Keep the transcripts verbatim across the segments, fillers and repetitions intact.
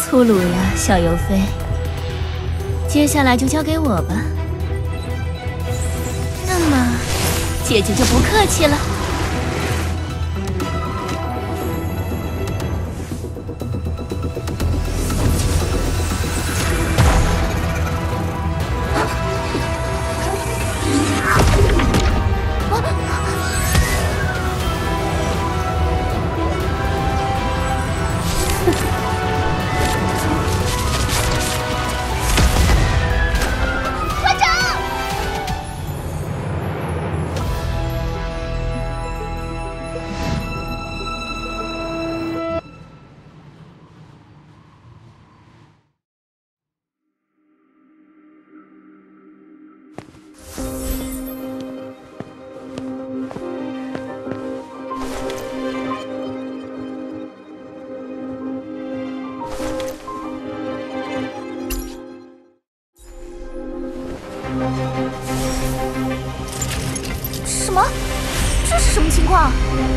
粗鲁呀，小尤菲。接下来就交给我吧。那么，姐姐就不客气了。 什么？这是什么情况？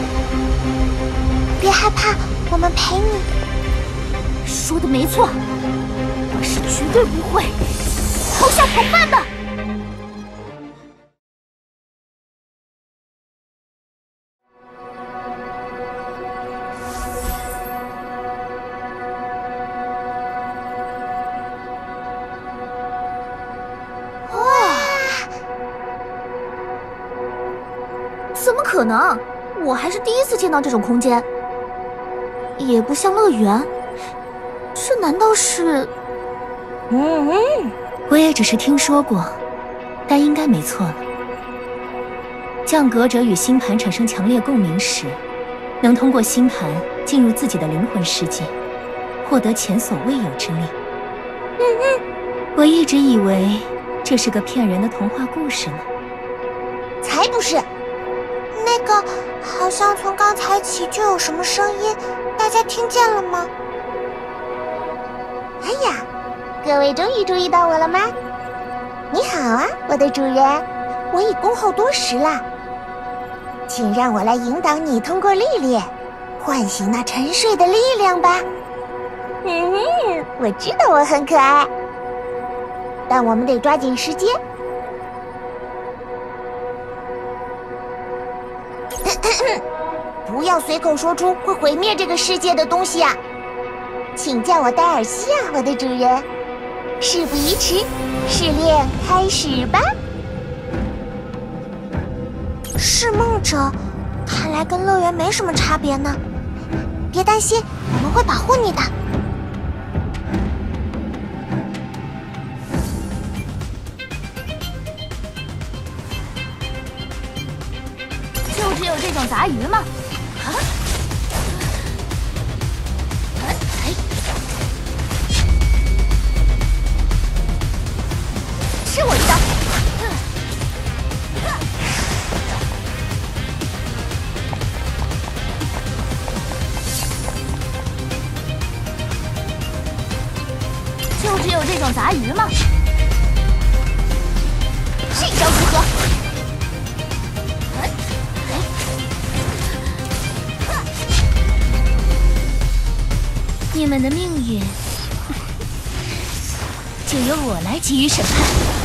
别害怕，我们陪你。 说的没错，我是绝对不会抛下同伴的。怎么可能？我还是第一次见到这种空间，也不像乐园。这难道是…… 嗯嗯，我也只是听说过，但应该没错了。降格者与星盘产生强烈共鸣时，能通过星盘进入自己的灵魂世界，获得前所未有之力。嗯嗯，我一直以为这是个骗人的童话故事呢。 才不是！那个好像从刚才起就有什么声音，大家听见了吗？哎呀，各位终于注意到我了吗？你好啊，我的主人，我已恭候多时了，请让我来引导你通过历练，唤醒那沉睡的力量吧。嗯哼，我知道我很可爱，但我们得抓紧时间。不要随口说出会毁灭这个世界的东西啊！请叫我戴尔西啊，我的主人。事不宜迟，试炼开始吧。释梦者，看来跟乐园没什么差别呢。别担心，我们会保护你的。 就只有这种杂鱼吗？啊！吃我一刀！就只有这种杂鱼吗？这招如何？ 你们的命运就由我来给予审判。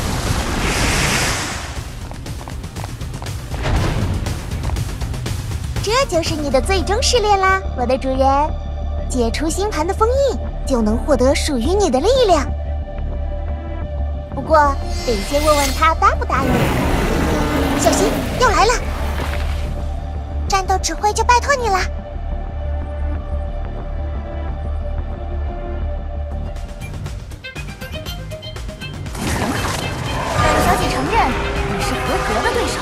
这就是你的最终试炼啦，我的主人。解除星盘的封印，就能获得属于你的力量。不过，得先问问他答不答应。小心，要来了！战斗指挥就拜托你了。 小姐承认你是合格的对手。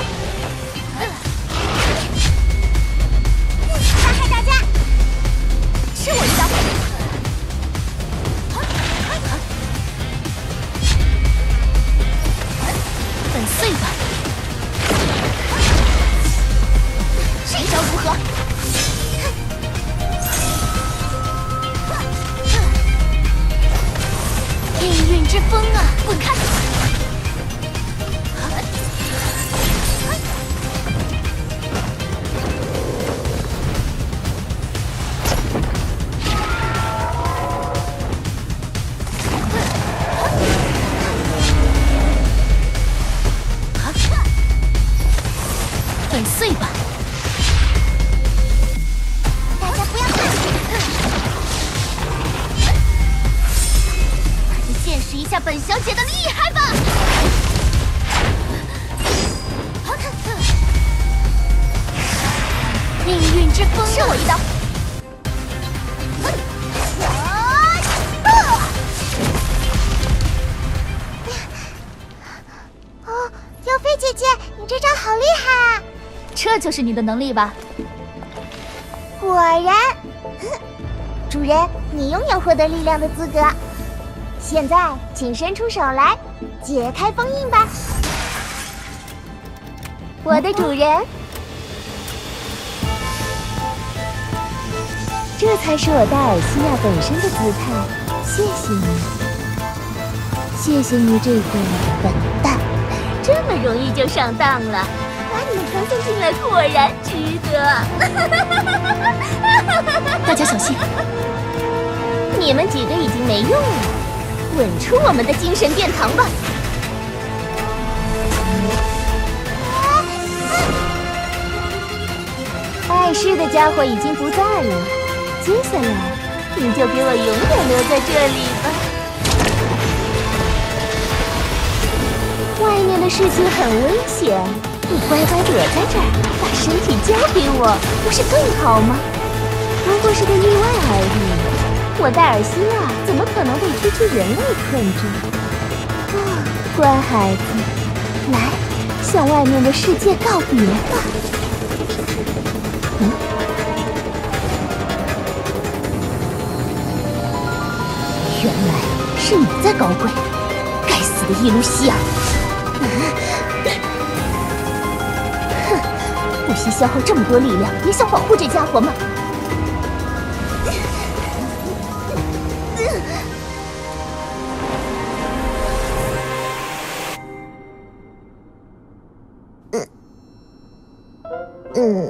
杀害大家！ 吃我一刀！粉碎吧！这招如何？ 姐的厉害吧！命运之风，吃我一刀！ 哦，尤菲姐姐，你这招好厉害啊！ 这就是你的能力吧？ 果然，主人，你拥有获得力量的资格。现在，请伸出手来，解开封印吧，我的主人。这才是我戴尔西亚本身的姿态。谢谢你，谢谢你这个笨蛋，这么容易就上当了。把你们传送进来果然值得。 大家小心！ 你们几个已经没用了，滚出我们的精神殿堂吧！碍事的家伙已经不在了，接下来你就给我永远留在这里吧。外面的世界很危险，你乖乖躲在这儿，把身体交给我，不是更好吗？不过是个意外而已，我戴尔西亚怎么可能被区区人类困住？啊，乖孩子，来，向外面的世界告别吧。嗯，原来是你在搞鬼，该死的伊露西亚！哼，不惜消耗这么多力量，也想保护这家伙吗？嗯，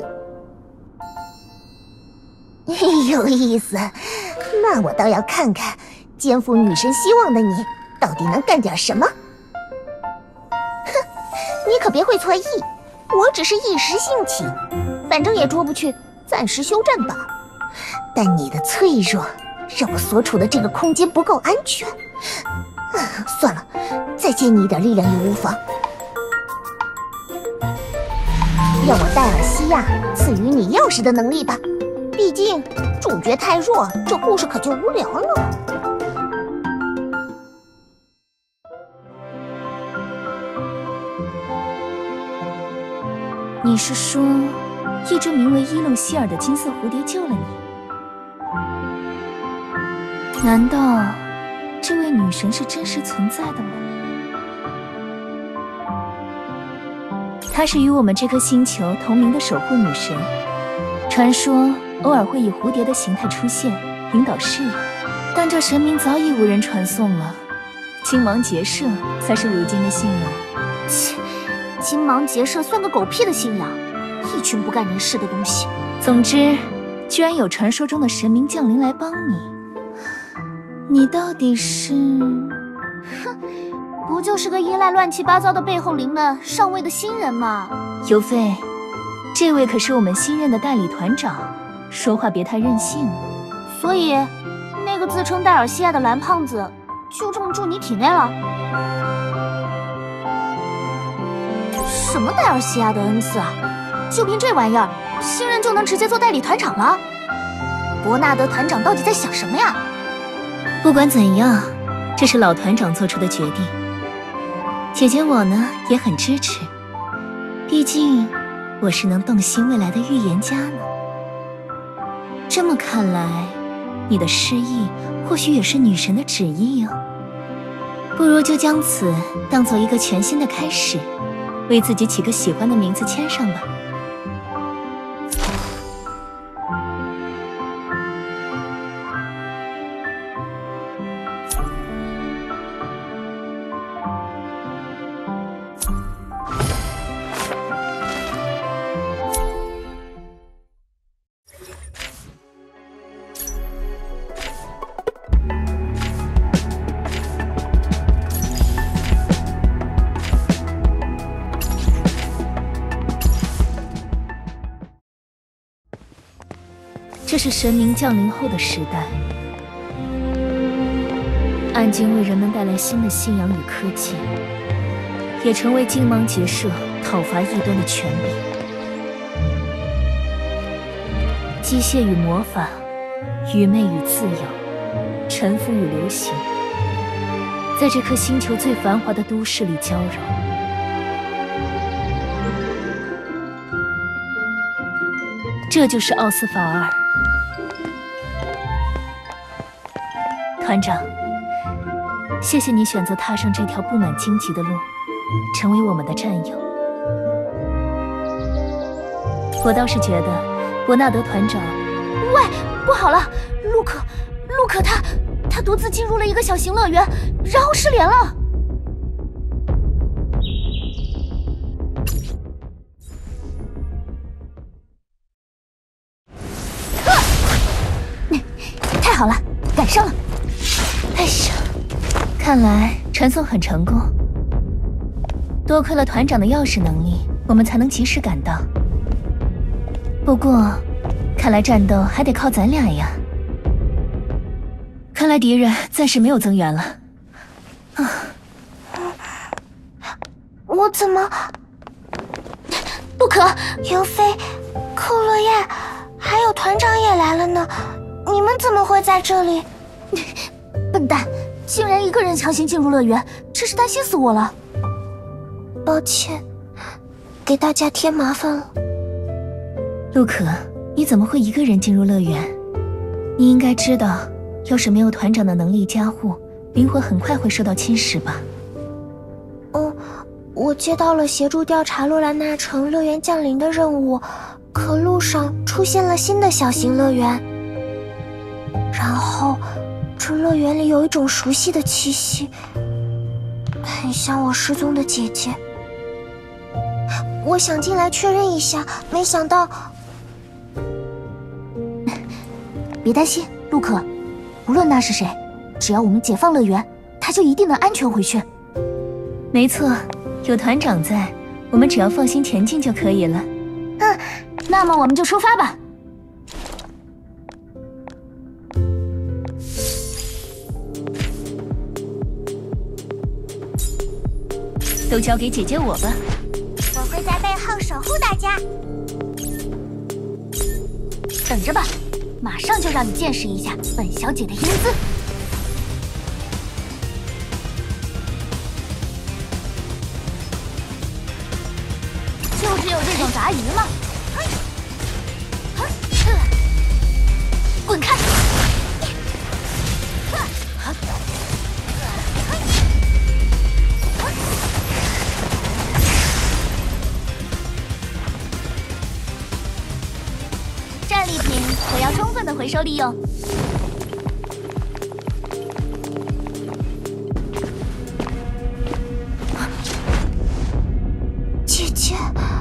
有意思，那我倒要看看肩负女神希望的你到底能干点什么。哼，你可别会错意，我只是一时兴起，反正也捉不去，暂时休战吧。但你的脆弱让我所处的这个空间不够安全。啊，算了，再借你一点力量也无妨。让我戴尔西亚赐予你钥匙的能力吧，毕竟主角太弱，这故事可就无聊了。 你是说，一只名为伊楞希尔的金色蝴蝶救了你？难道这位女神是真实存在的吗？她是与我们这颗星球同名的守护女神，传说偶尔会以蝴蝶的形态出现，引导世人。但这神明早已无人传颂了，金芒结社才是如今的信仰。 切，金芒结社算个狗屁的信仰，一群不干人事的东西。 总之，居然有传说中的神明降临来帮你，你到底是…… 哼，不就是个依赖乱七八糟的背后灵们上位的新人吗？ 尤菲，这位可是我们新任的代理团长，说话别太任性。 所以，那个自称戴尔西亚的蓝胖子就这么住你体内了？什么戴尔西亚的恩赐啊？就凭这玩意儿，新人就能直接做代理团长了？伯纳德团长到底在想什么呀？ 不管怎样，这是老团长做出的决定。姐姐我呢也很支持，毕竟我是能洞悉未来的预言家呢。这么看来，你的失忆或许也是女神的旨意哦。不如就将此当做一个全新的开始，为自己起个喜欢的名字签上吧。这是神明降临后的时代， 暗金为人们带来新的信仰与科技，也成为金芒结社讨伐异端的权柄。机械与魔法，愚昧与自由，臣服与流行，在这颗星球最繁华的都市里交融。这就是奥斯法尔。团长，谢谢你选择踏上这条布满荆棘的路，成为我们的战友。我倒是觉得伯纳德团长…… 喂，不好了，路可，路可他他独自进入了一个小型乐园，然后失联了。太好了，赶上了！ 哎呀，看来传送很成功。多亏了团长的钥匙能力，我们才能及时赶到。不过，看来战斗还得靠咱俩呀。看来敌人暂时没有增援了。啊！ 我怎么…… 不可！ 尤菲、寇洛亚，还有团长也来了呢。你们怎么会在这里？ 笨蛋，竟然一个人强行进入乐园，真是担心死我了。 抱歉，给大家添麻烦了。 陆可，你怎么会一个人进入乐园？你应该知道，要是没有团长的能力加护，灵魂很快会受到侵蚀吧？ 嗯，我接到了协助调查洛兰纳城乐园降临的任务，可路上出现了新的小型乐园。然后，这乐园里有一种熟悉的气息，很像我失踪的姐姐。我想进来确认一下，没想到…… 别担心，路可，无论那是谁，只要我们解放乐园，他就一定能安全回去。 没错，有团长在，我们只要放心前进就可以了。 嗯，那么我们就出发吧。 都交给姐姐我吧， 我会在背后守护大家。 等着吧，马上就让你见识一下本小姐的英姿。就只有这种杂鱼吗？滚开！战利品我要充分的回收利用。 姐姐，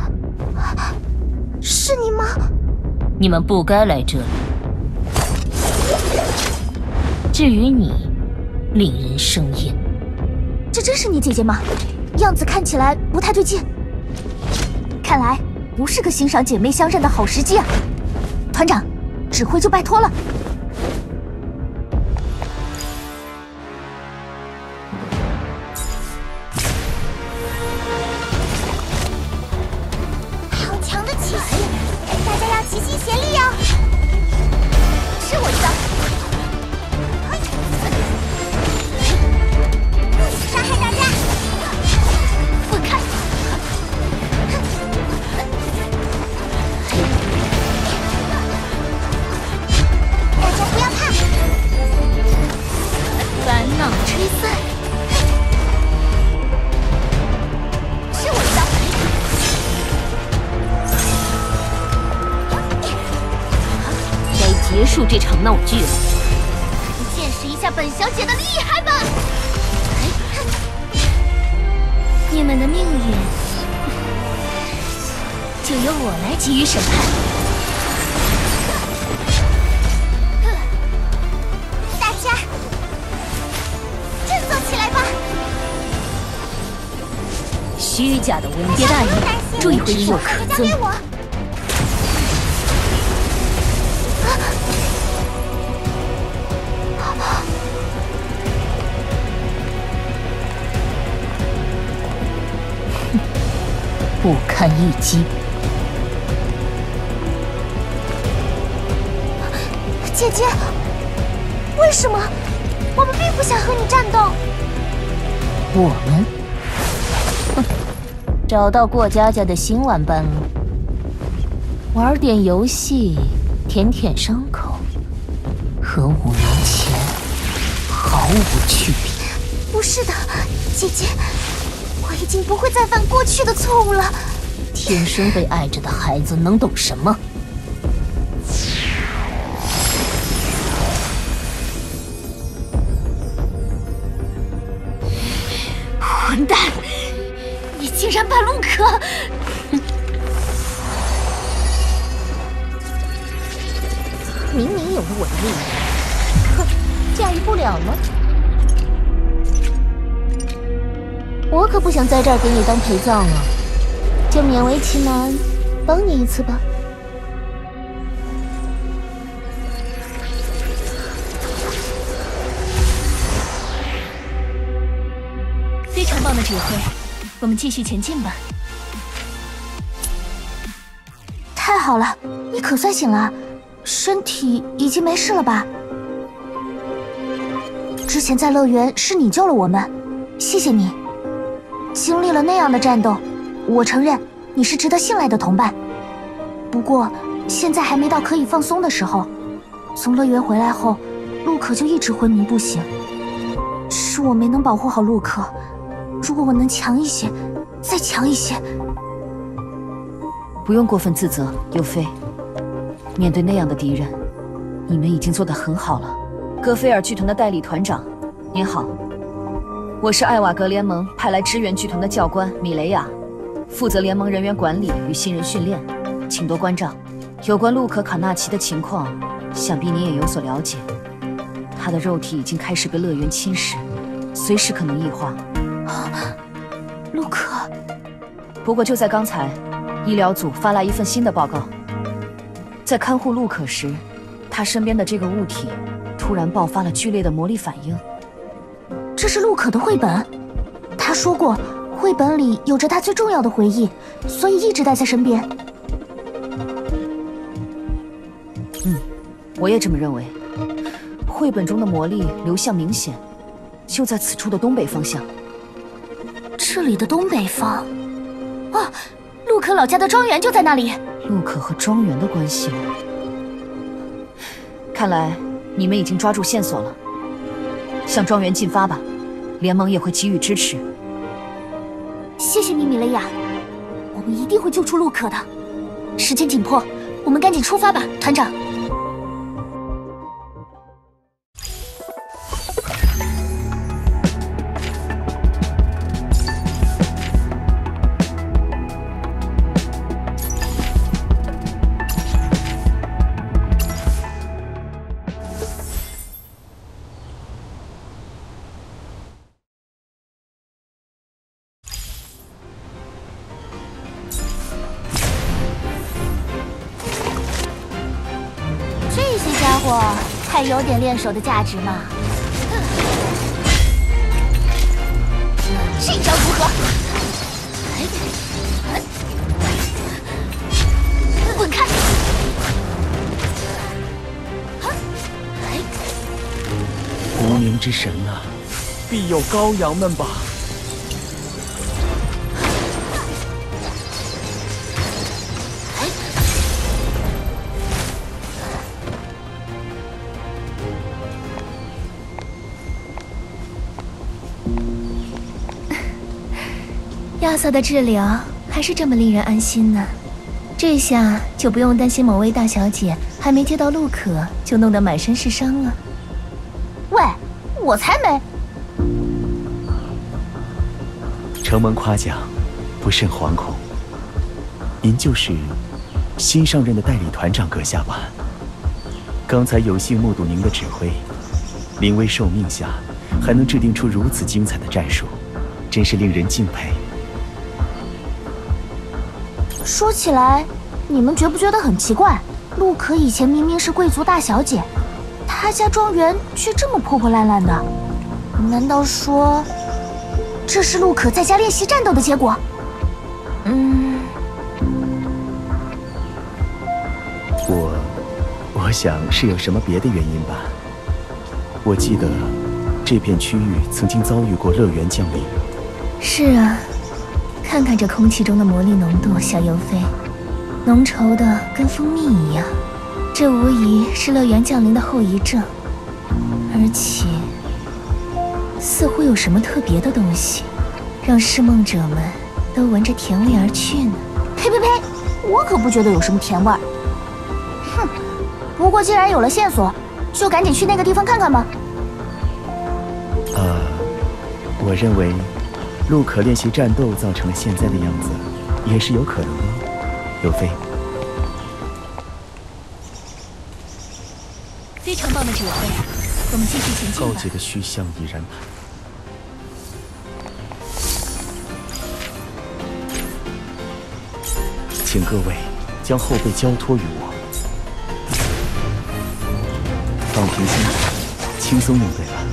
是你吗？ 你们不该来这里。至于你，令人生厌。 这真是你姐姐吗？样子看起来不太对劲。看来不是个欣赏姐妹相认的好时机啊！团长，指挥就拜托了。 好强的气息，大家要齐心协力哦！ 是我知道。 杀害大家！ 滚开！ 大家不要怕！ 烦恼吹散。 是我知道。 该结束这场闹剧了。 见识一下本小姐的厉害吧！ 你们的命运就由我来给予审判。 大家振作起来吧！ 虚假的文别大意，注意回只避。 有可憎。 交给我。 堪一击。 姐姐，为什么？我们并不想和你战斗。 我们？哼，找到过家家的新玩伴了。玩点游戏，舔舔伤口，和五年前毫无区别。 不是的，姐姐，我已经不会再犯过去的错误了。 天生被爱着的孩子能懂什么？ 混蛋！你竟然把陆可…… 明明有了我的力量，哼，驾驭不了吗？我可不想在这儿给你当陪葬啊，就勉为其难帮你一次吧。 非常棒的指挥，我们继续前进吧。 太好了，你可算醒了，身体已经没事了吧？之前在乐园是你救了我们，谢谢你。经历了那样的战斗，我承认你是值得信赖的同伴。不过现在还没到可以放松的时候。从乐园回来后，陆可就一直昏迷不醒，是我没能保护好陆可。如果我能强一些，再强一些。 不用过分自责，尤菲。面对那样的敌人，你们已经做得很好了。戈菲尔剧团的代理团长，您好，我是艾瓦格联盟派来支援剧团的教官米雷亚，负责联盟人员管理与新人训练，请多关照。有关路可·卡纳奇的情况，想必你也有所了解。他的肉体已经开始被乐园侵蚀，随时可能异化。 陆可， 不过就在刚才，医疗组发来一份新的报告，在看护陆可时，他身边的这个物体突然爆发了剧烈的魔力反应。 这是陆可的绘本，他说过，绘本里有着他最重要的回忆，所以一直带在身边。 嗯，我也这么认为。绘本中的魔力流向明显，就在此处的东北方向。 这里的东北方，啊，陆可老家的庄园就在那里。 陆可和庄园的关系吗？看来你们已经抓住线索了，向庄园进发吧，联盟也会给予支持。 谢谢你，米雷亚，我们一定会救出陆可的。时间紧迫，我们赶紧出发吧，团长。还有点练手的价值嘛。这招如何？滚开！ 无名之神啊，必有羔羊们吧？ 亚瑟的治疗还是这么令人安心呢，这下就不用担心某位大小姐还没接到陆可就弄得满身是伤了。 喂，我才没！ 承蒙夸奖，不甚惶恐。您就是新上任的代理团长阁下吧？刚才有幸目睹您的指挥，临危受命下还能制定出如此精彩的战术，真是令人敬佩。 说起来，你们觉不觉得很奇怪？陆可以前明明是贵族大小姐，她家庄园却这么破破烂烂的。难道说，这是陆可在家练习战斗的结果？ 嗯， 想是有什么别的原因吧。我记得这片区域曾经遭遇过乐园降临。 是啊，看看这空气中的魔力浓度，小尤菲，浓稠的跟蜂蜜一样。这无疑是乐园降临的后遗症，而且似乎有什么特别的东西，让噬梦者们都闻着甜味而去呢。 呸呸呸！我可不觉得有什么甜味儿。哼，不过既然有了线索，就赶紧去那个地方看看吧。 呃，我认为陆可练习战斗造成了现在的样子，也是有可能的。尤菲， 非常棒的指挥，我们继续前进吧。 高阶的虚像已然盘。请各位将后背交托于我，放平心态，轻松应对吧。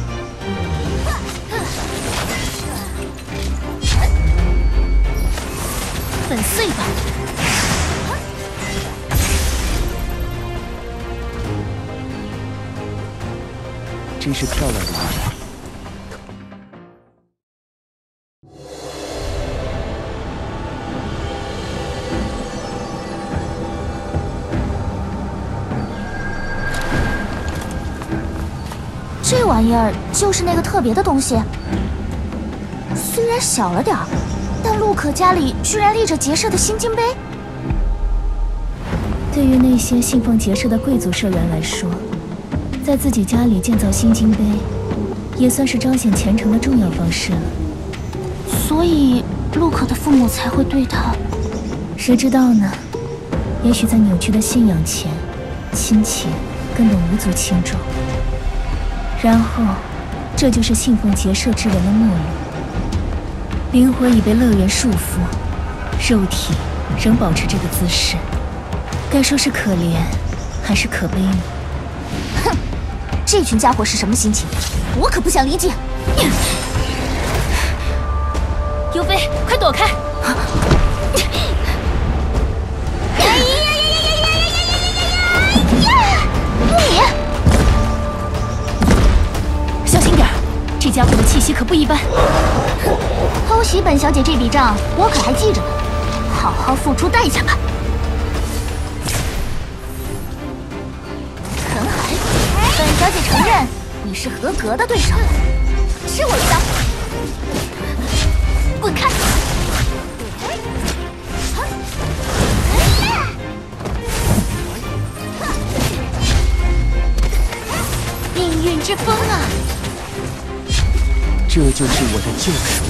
粉碎吧！ 真是漂亮的一招。 这玩意儿就是那个特别的东西，虽然小了点儿，但陆可家里居然立着结社的心经碑。 对于那些信奉结社的贵族社员来说，在自己家里建造心经碑，也算是彰显虔诚的重要方式了。 所以陆可的父母才会对他…… 谁知道呢？也许在扭曲的信仰前，亲情根本无足轻重。然后，这就是信奉结社之人的末路。灵魂已被乐园束缚，肉体仍保持这个姿势，该说是可怜，还是可悲呢？ 哼，这群家伙是什么心情？我可不想理解。 尤菲，快躲开！小心点儿，这家伙的气息可不一般。 偷袭本小姐这笔账，我可还记着呢，好好付出代价吧。很好，本小姐承认你是合格的对手，吃我一刀！滚开！命运之风啊！ 这就是我的救赎。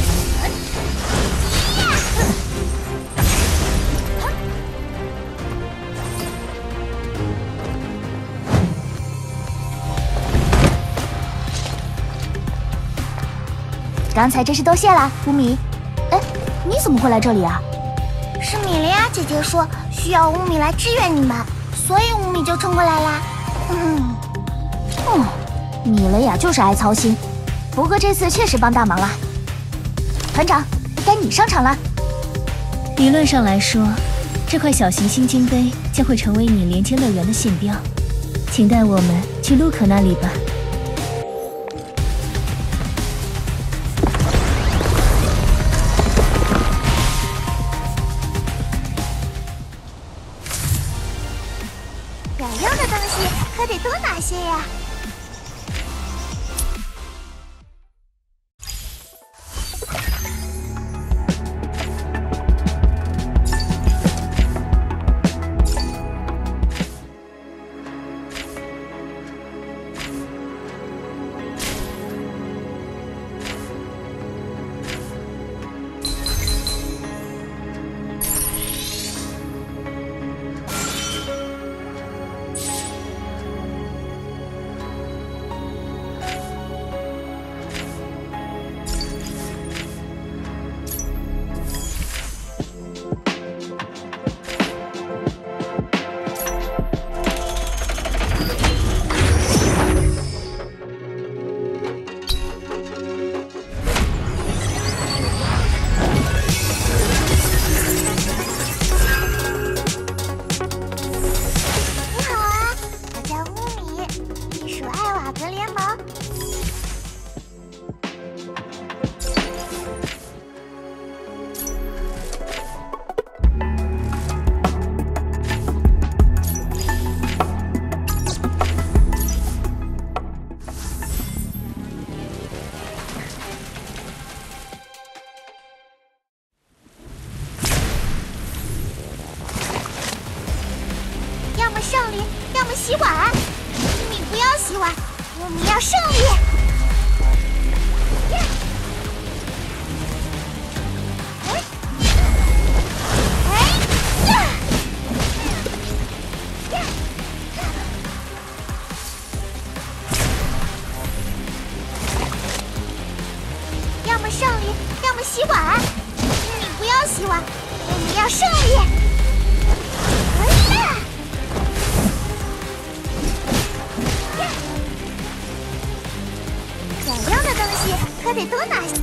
刚才真是多谢啦，乌米。哎，你怎么会来这里啊？ 是米莉亚姐姐说需要乌米来支援你们，所以乌米就冲过来啦。嗯， 哦，米雷亚就是爱操心，不过这次确实帮大忙了。团长，该你上场了。 理论上来说，这块小型心经碑将会成为你连接乐园的信标，请带我们去陆可那里吧。 有用的东西可得多拿些呀。 洗碗！你不要洗碗，我们要胜利！要么胜利，要么洗碗！你不要洗碗，我们要胜利！ 想要的东西可得多拿些。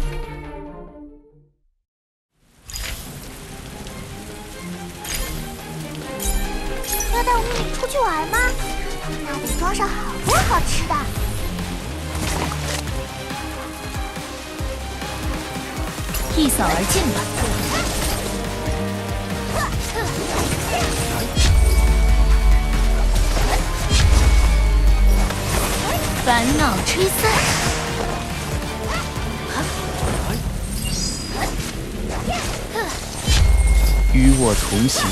要带我们出去玩吗？那得装上好多好吃的。 一扫而尽吧。 烦恼吹散， 与我同行。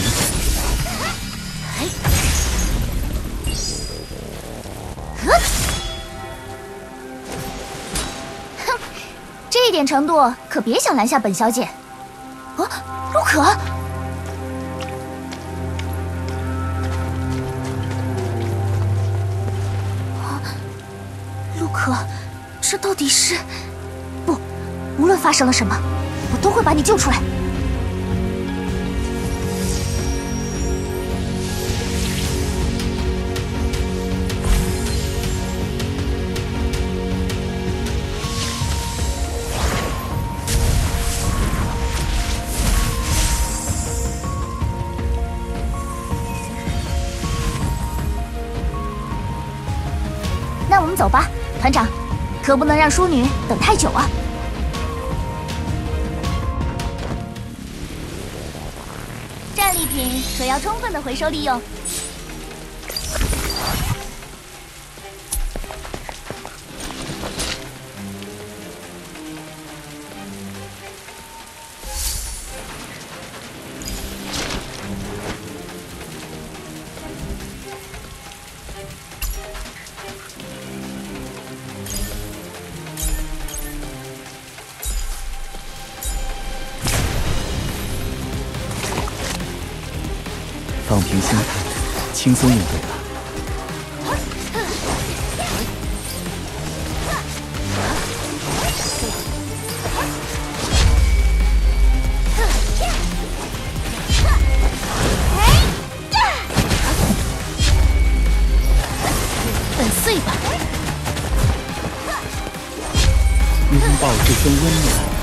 哼，这点程度可别想拦下本小姐。啊，陆可！ 可，这到底是……不，无论发生了什么，我都会把你救出来。那我们走吧。 团长，可不能让淑女等太久啊！战利品可要充分的回收利用。 放平心态，轻松应对吧。 粉碎吧！ 拥抱这份温暖。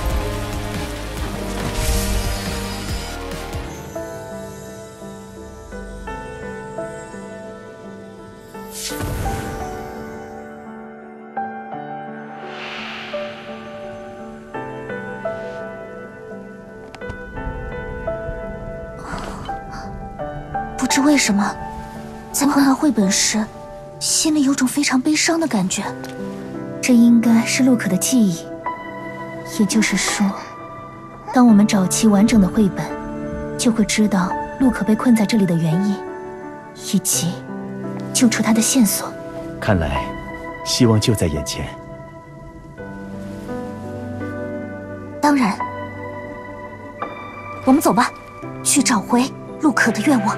不知为什么，在碰到绘本时，心里有种非常悲伤的感觉。 这应该是陆可的记忆，也就是说，当我们找齐完整的绘本，就会知道陆可被困在这里的原因，以及救出他的线索。 看来，希望就在眼前。 当然，我们走吧，去找回陆可的愿望。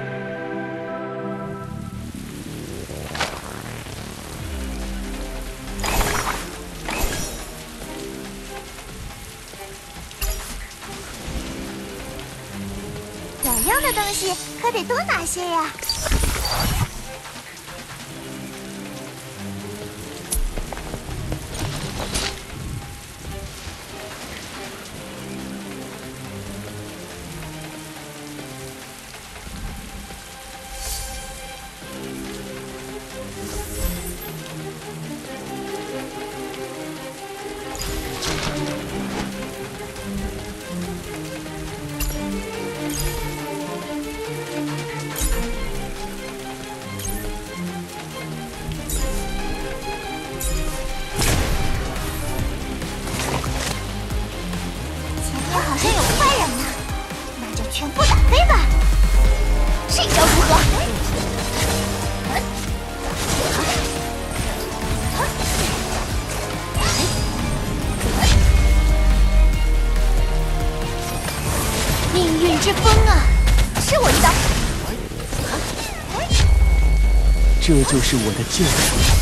想要的东西可得多拿些呀！ 之风啊！吃我一刀！ 这就是我的救赎。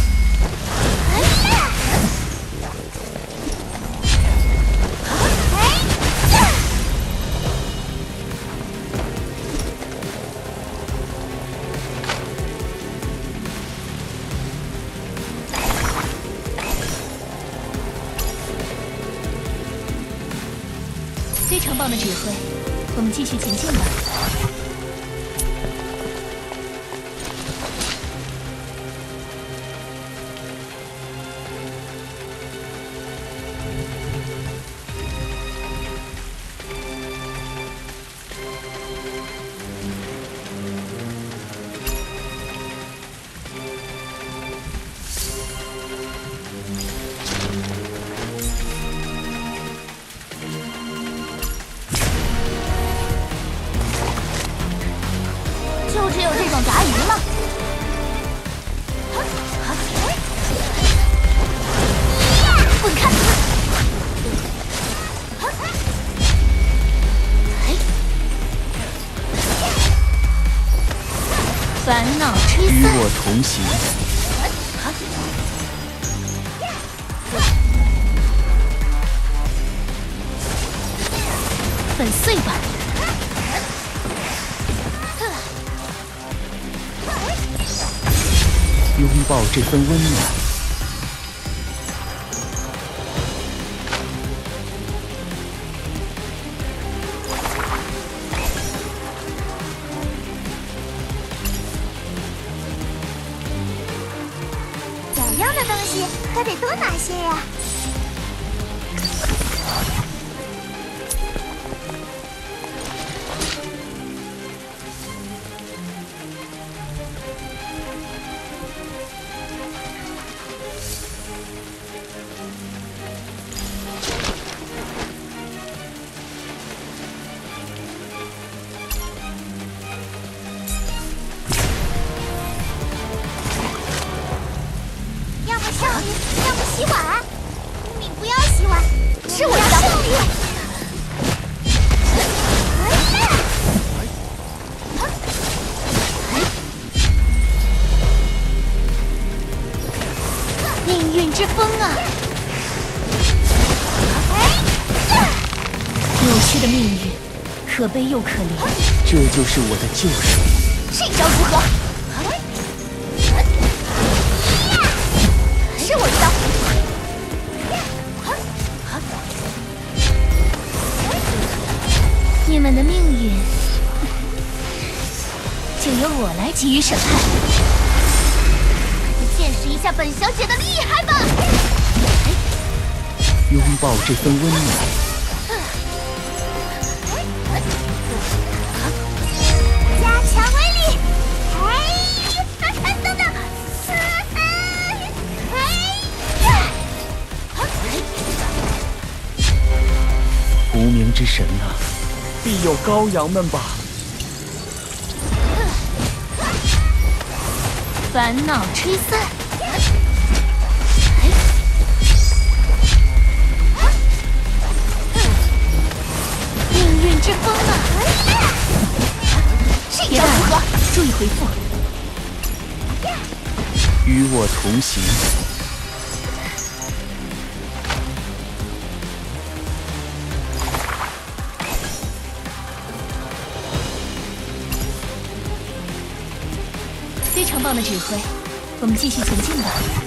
非常棒的指挥，我们继续前进吧。 就只有这种杂鱼吗？滚开！ 烦恼吹与散， 我同行。 粉碎吧！ 拥抱这份温暖。 想要的东西可得多拿些呀！要么少女，要么洗碗。你不要洗碗， 吃我一刀！ 命运之风啊！扭曲的命运，可悲又可怜。 这就是我的救赎。 这招如何？吃我一刀！ 你们的命运，就由我来给予审判。 见识一下本小姐的厉害吧！ 拥抱这份温暖。 加强威力！哎，等等！ 无名之神啊，必有羔羊们吧？ 烦恼吹散，命运之风啊！ 这招如何？ 注意回复。 与我同行。 非常棒的指挥，我们继续前进吧。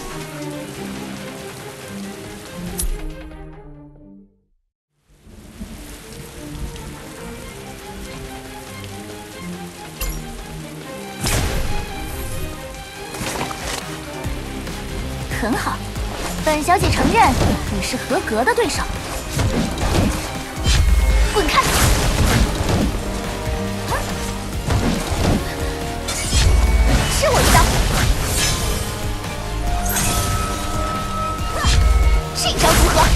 很好，本小姐承认你是合格的对手。滚开！吃我一刀！这招如何？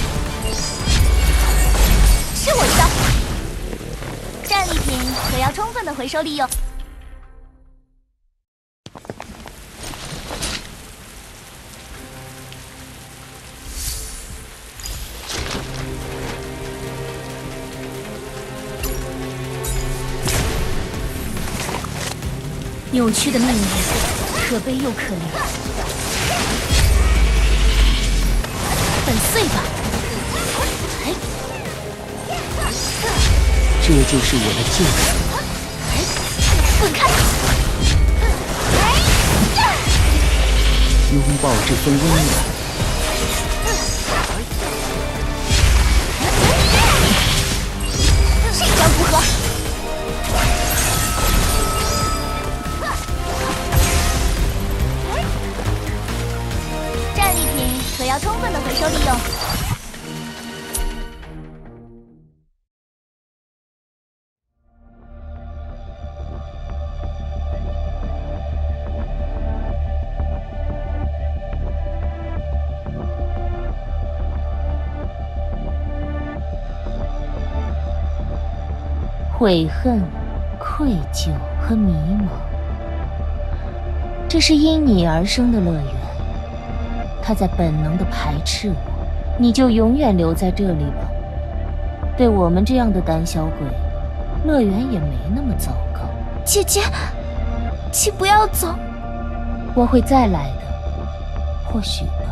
吃我一刀！战利品可要充分的回收利用。 扭曲的命运，可悲又可怜。粉碎吧！哎， 这就是我的救赎。 滚开！ 拥抱这份温暖。 这样如何？战利品可要充分的回收利用。 悔恨、愧疚和迷茫，这是因你而生的乐园。它在本能地排斥我，你就永远留在这里吧。对我们这样的胆小鬼，乐园也没那么糟糕。 姐姐，请不要走。 我会再来的，或许吧。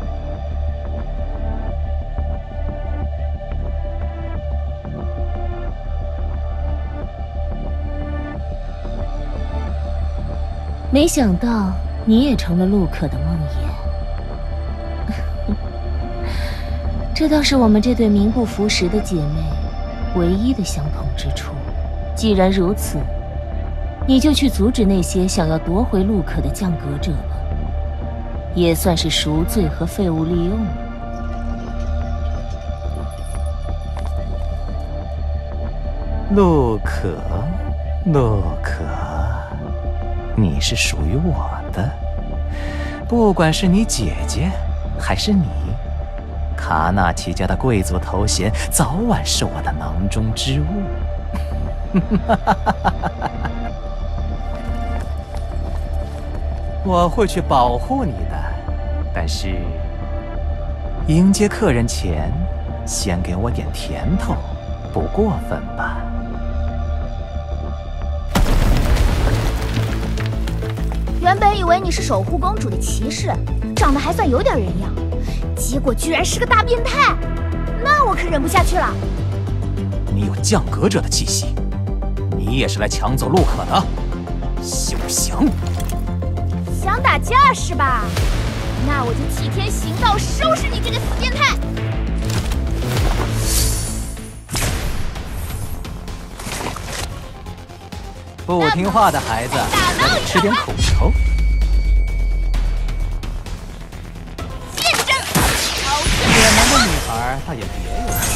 没想到你也成了陆可的梦魇，这倒是我们这对名不符实的姐妹唯一的相同之处。既然如此，你就去阻止那些想要夺回陆可的降格者吧，也算是赎罪和废物利用。 陆可，陆可。你是属于我的，不管是你姐姐还是你，卡纳奇家的贵族头衔早晚是我的囊中之物。我会去保护你的，但是迎接客人前，先给我点甜头，不过分吧？ 原本以为你是守护公主的骑士，长得还算有点人样，结果居然是个大变态，那我可忍不下去了。 你有降格者的气息，你也是来抢走陆可的，休想！ 想打架是吧？那我就替天行道，收拾你这个死变态！ 不听话的孩子，吃点苦头。 见证！ 野蛮的女孩倒也别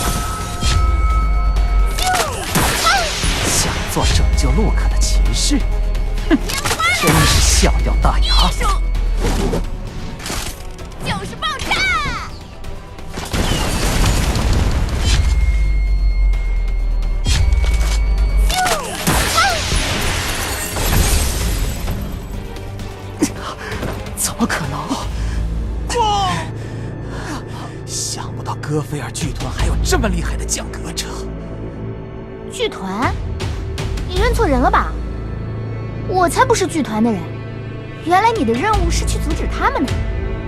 有。想做拯救陆可的骑士，哼，真是笑掉大牙。 就是爆炸！ 怎么可能？想不到戈菲尔剧团还有这么厉害的降格者。 剧团？你认错人了吧？我才不是剧团的人。原来你的任务是去阻止他们呢。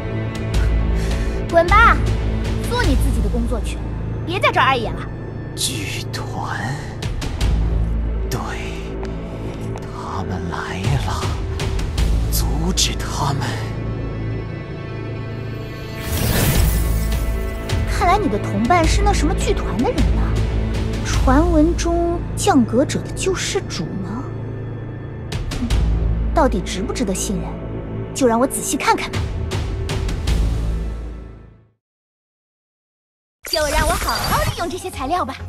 滚吧，做你自己的工作去，别在这儿碍眼了。 剧团，对，他们来了，阻止他们。 看来你的同伴是那什么剧团的人呢？传闻中降格者的救世主呢？嗯，到底值不值得信任？就让我仔细看看吧。就让我好好利用这些材料吧。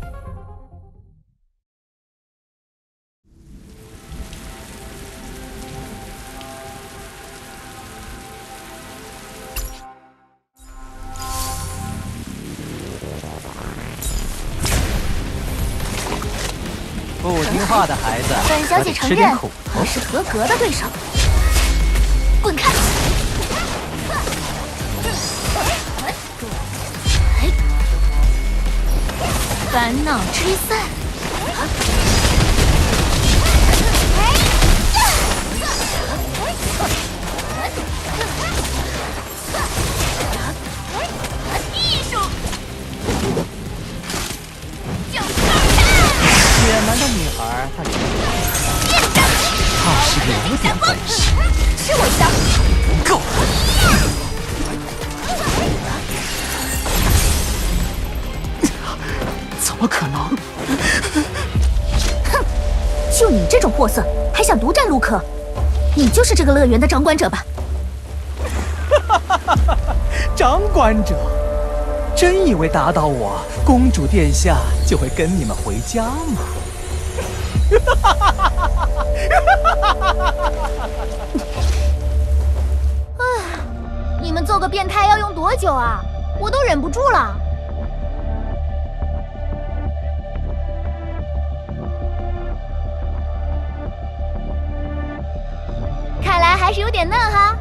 不听话的孩子， 本小姐承认你是合格的对手。滚开！ 烦恼吹散。 种货色，还想独占陆可？你就是这个乐园的掌管者吧？ 哈哈哈哈！掌管者，真以为打倒我，公主殿下就会跟你们回家吗？哈哈哈哈哈哈！ 唉，你们做个变态要用多久啊？我都忍不住了。看来还是有点嫩哈。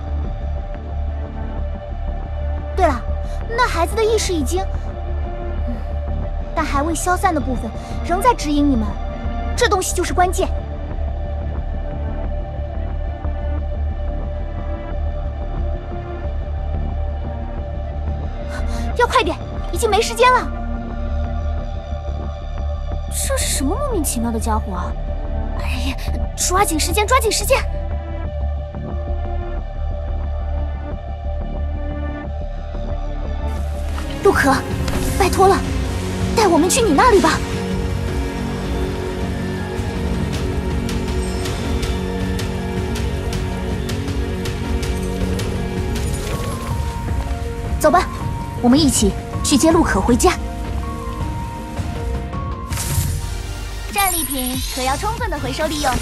对了，那孩子的意识已经……嗯，但还未消散的部分仍在指引你们，这东西就是关键。要快点，已经没时间了。这是什么莫名其妙的家伙啊！哎呀，抓紧时间，抓紧时间！陆可，拜托了，带我们去你那里吧。走吧，我们一起去接陆可回家。战利品可要充分的回收利用。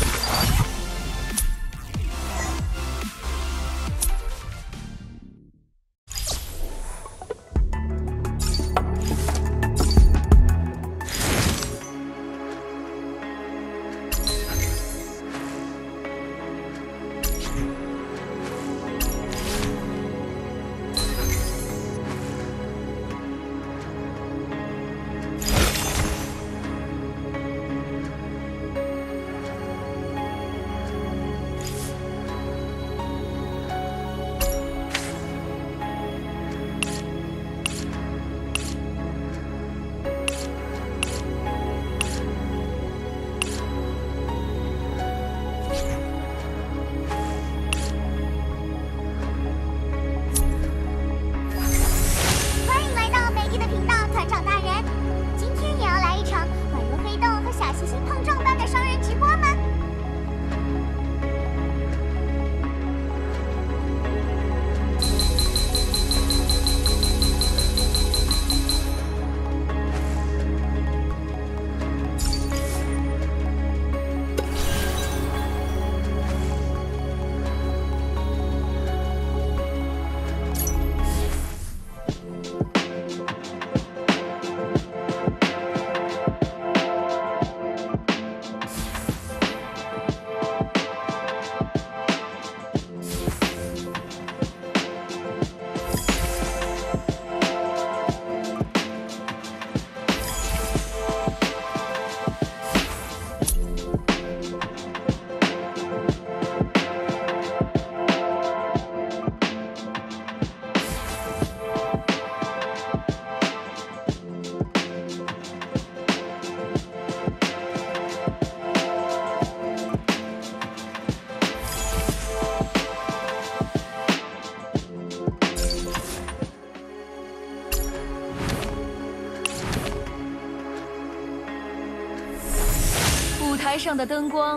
台上的灯光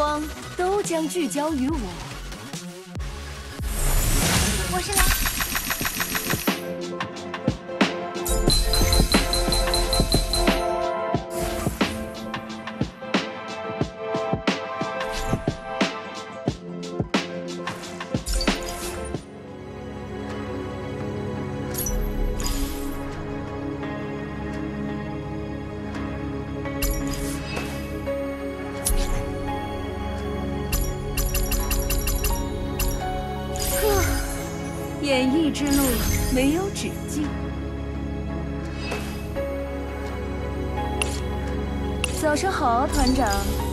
光都将聚焦于我。 我是来。 演艺之路没有止境。早上好啊，团长。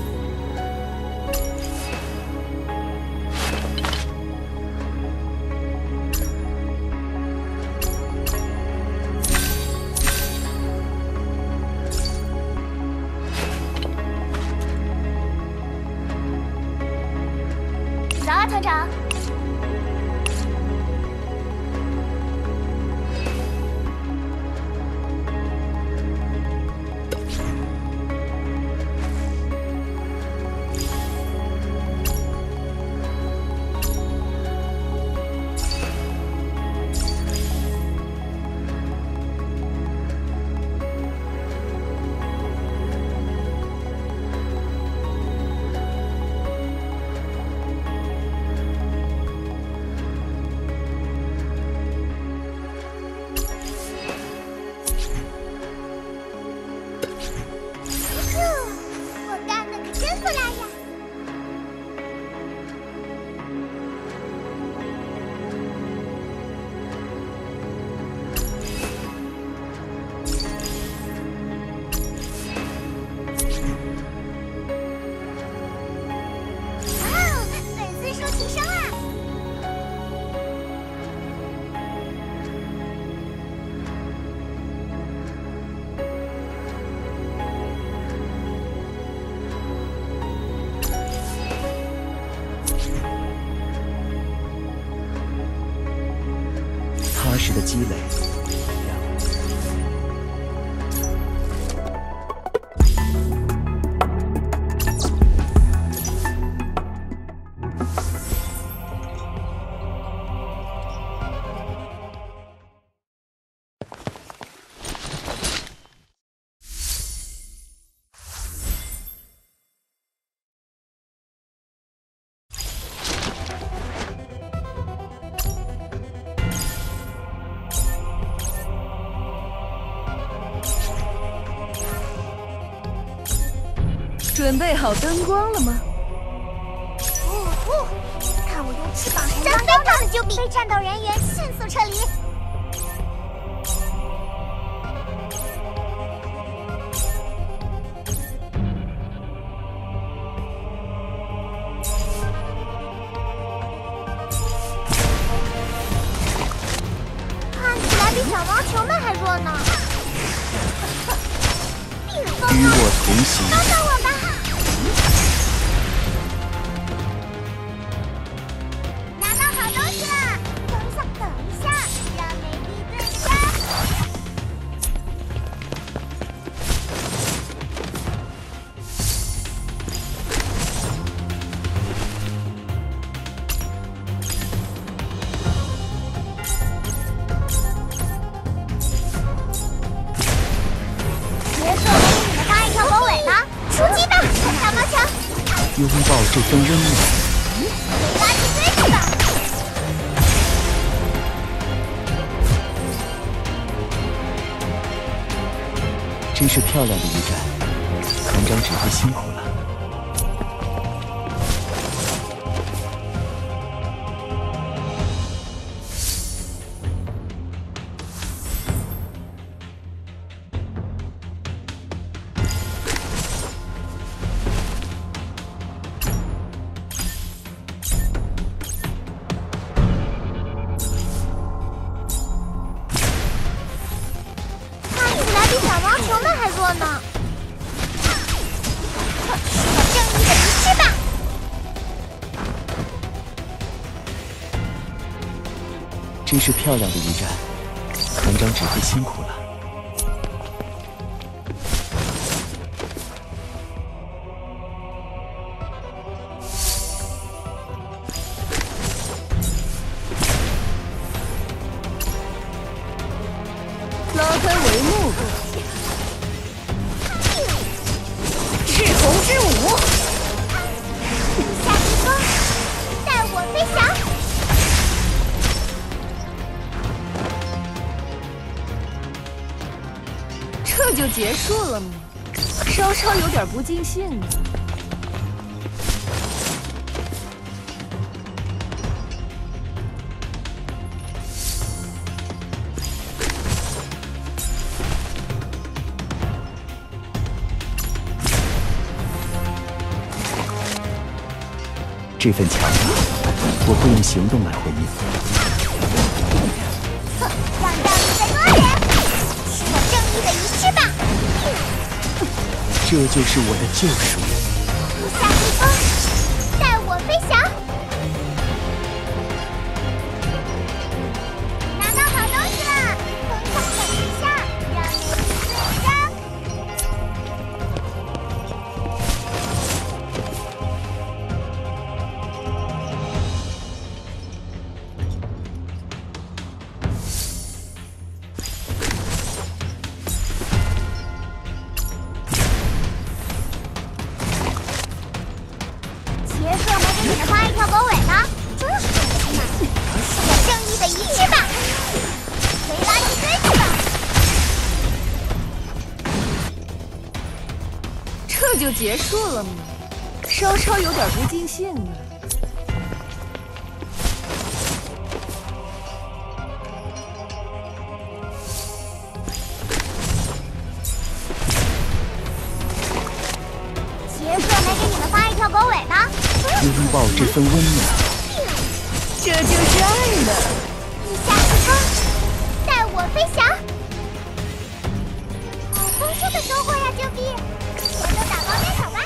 早啊，团长。 踏实的积累。 准备好灯光了吗？ 呜呜！看我用翅膀闪亮亮的就比被战斗人员迅速撤离。看起来比小毛球们还弱呢。 与我同行。 帮帮我吧！拿到好东西了！等一下，等一下，让美丽对杀。别说我给你们搭一条狗尾呢！出击吧，小毛球！ 拥抱这份温暖。 给垃圾堆去吧！ 真是漂亮的一战，团长指挥辛苦了。 小毛球们还弱呢，正义的仪式吧！ 真是漂亮的一战，团长指挥辛苦了。 就结束了吗？稍稍有点不尽兴呢。 这份强大，我会用行动来回应。 哼，让道理再多点，是我正义的仪式吧。 这就是我的救赎。 地下疾风，带我飞翔。拿到好东西了，风向等一下，让你紧张。杰克没给你们发一条狗尾呢，真是可惜嘛！是我正义的仪式吧，回垃圾堆去吧。 这就结束了吗？稍稍有点不尽兴呢。 杰克没给你们发一条狗尾呢， 拥抱这份温暖， 这就是爱了。 地下疾风，带我飞翔。好丰硕的收获呀，舅弟！我都打包带走吧。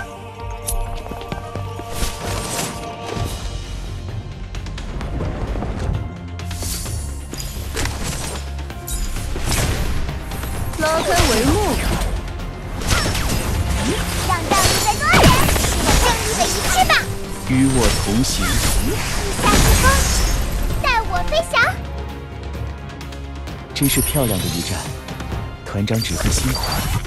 拉开帷幕， 让道理再多点，是我正义的仪式吧。 与我同行。 地下疾风，带我飞翔。 真是漂亮的一战，团长指挥辛苦了。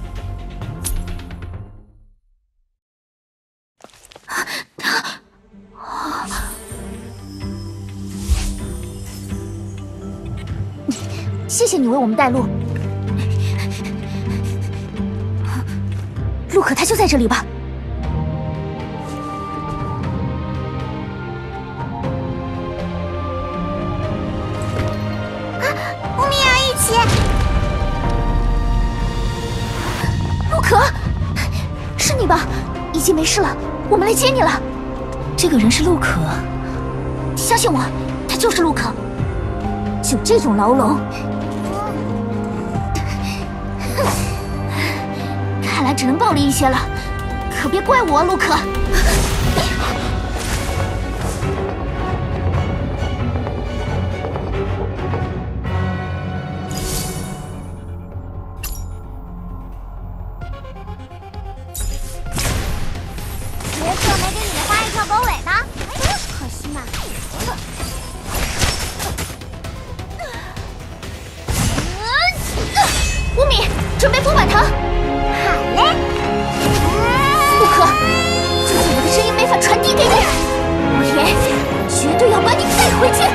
谢谢你为我们带路。陆可他就在这里吧？ 啊，乌米尔一起。 陆可，是你吧？已经没事了，我们来接你了。 这个人是陆可， 相信我，他就是陆可。就这种牢笼，看来只能暴力一些了，可别怪我，陆可。 杰克没给你们发一条狗尾呢，真是可惜嘛。 乌米，准备铺满糖。 好嘞。 陆可，就算我的声音没法传递给你，我也绝对要把你带回去。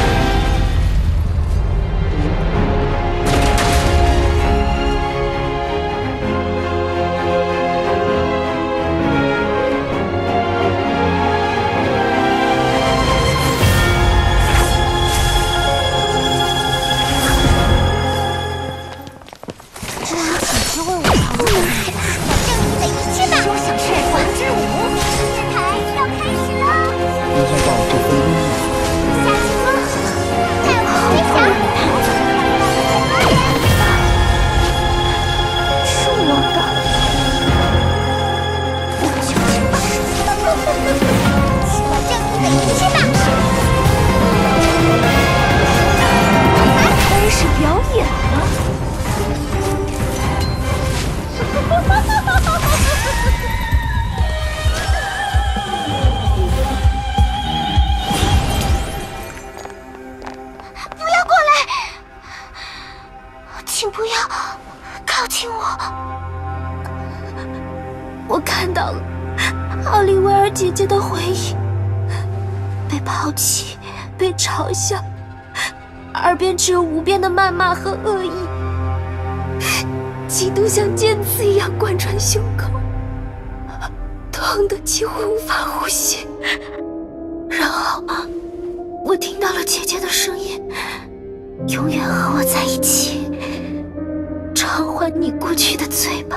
我看到了奥利维尔姐姐的回忆，被抛弃，被嘲笑，耳边只有无边的谩骂和恶意。 激毒像剑刺一样贯穿胸口，痛得几乎无法呼吸。然后，我听到了姐姐的声音，永远和我在一起，偿还你过去的罪吧。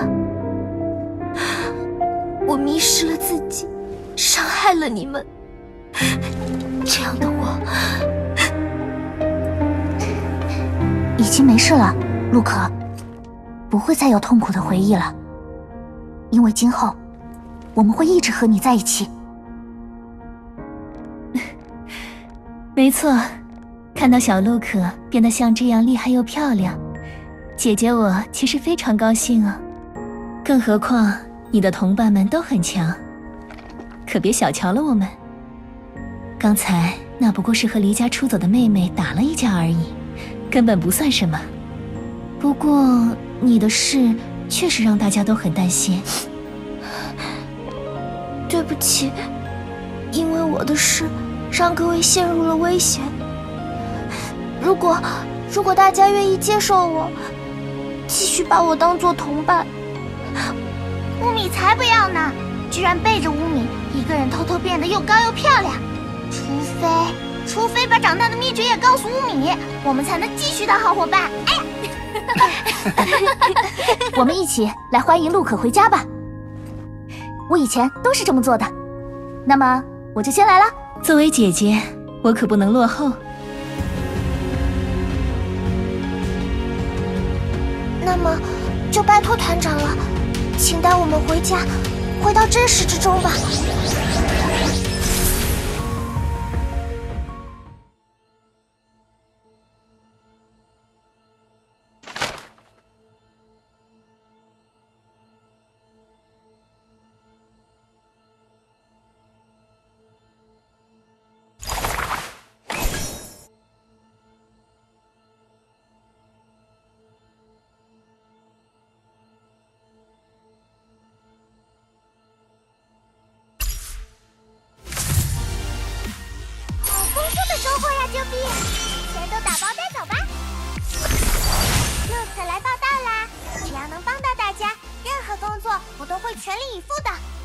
我迷失了自己，伤害了你们。这样的我， 已经没事了，陆可，不会再有痛苦的回忆了，因为今后我们会一直和你在一起。 没错，看到小陆可变得像这样厉害又漂亮，姐姐我其实非常高兴啊。更何况你的同伴们都很强，可别小瞧了我们。刚才那不过是和离家出走的妹妹打了一架而已，根本不算什么。不过你的事确实让大家都很担心。对不起，因为我的事让各位陷入了危险。如果如果大家愿意接受我，继续把我当做同伴， 乌米才不要呢！居然背着乌米一个人偷偷变得又高又漂亮。除非除非把长大的秘诀也告诉乌米，我们才能继续当好伙伴。哎呀！ 我们一起来欢迎陆可回家吧。我以前都是这么做的。那么我就先来了。 作为姐姐，我可不能落后。 那么就拜托团长了，请带我们回家，回到真实之中吧。收获呀，救币！钱都打包带走吧。陆可来报道啦！只要能帮到大家，任何工作我都会全力以赴的。